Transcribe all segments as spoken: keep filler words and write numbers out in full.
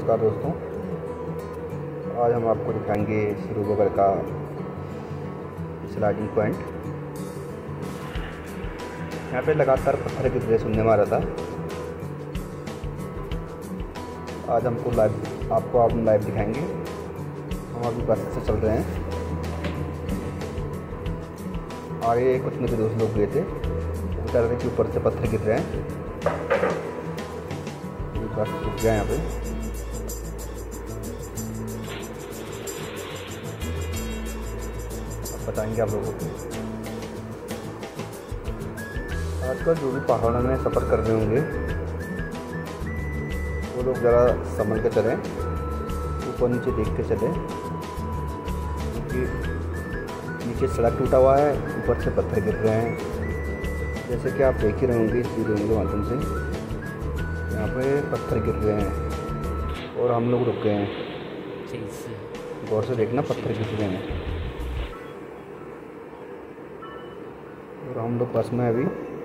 नमस्कार दोस्तों, आज हम आपको दिखाएंगे सिरूबगढ़ का स्लाइडिंग पॉइंट। यहाँ पे लगातार पत्थर की गिरे सुनने में आ रहा था। आज हमको लाइव आपको आप लाइव दिखाएंगे। हम अभी बस से चल रहे हैं। आगे कुछ मेरे दोस्त लोग गए थे, बता रहे थे कि ऊपर से पत्थर गिर रहे हैं। बस रुक गया यहाँ पे। अब बताएंगे आप लोगों को। आजकल जो भी पहाड़ों में सफ़र कर रहे होंगे वो लोग ज़रा संभल के चलें, ऊपर नीचे देख के चलें, क्योंकि नीचे सड़क टूटा हुआ है, ऊपर से पत्थर गिर रहे हैं। जैसे कि आप देख ही रहे होंगे इस वीडियो के माध्यम से, यहाँ पे पत्थर गिर रहे हैं और हम लोग रुक गए हैं। गौर से देखना, पत्थर गिर रहे हैं और हम लोग बस में अभी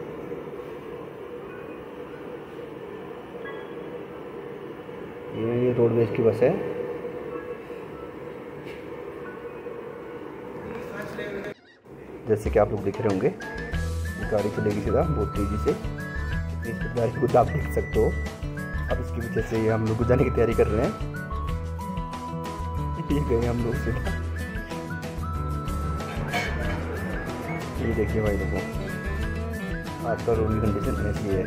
ये ये रोडवेज की बस है। जैसे कि आप लोग देख रहे होंगे, गाड़ी चलेगी सीधा बहुत तेज़ी से। इस गाड़ी को आप देख सकते हो। अब इसके पीछे से हम लोग जाने की तैयारी कर रहे हैं। ये गए हम लोग सीधा। ये देखिए भाई, देखो आज का रोड की कंडीशन ऐसी है।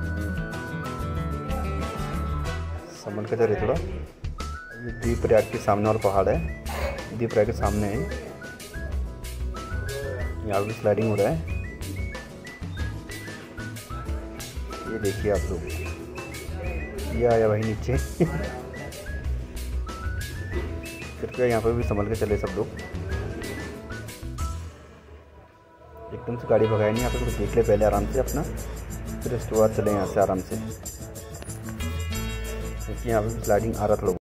संभल के चले थोड़ा। ये दीप प्रयाग के सामने और पहाड़ है, दीप प्रयाग के सामने है। यहाँ भी स्लाइडिंग हो रहा है। ये देखिए आप लोग, ये आया भाई नीचे। कृपया यहाँ पर भी संभल के चले सब लोग। एकदम से गाड़ी भगाए नहीं, यहाँ पे कुछ देख ले पहले आराम से अपना, फिर उसके बाद चले यहाँ से आराम से, क्योंकि यहाँ पे स्लाइडिंग आ रहा था लोग।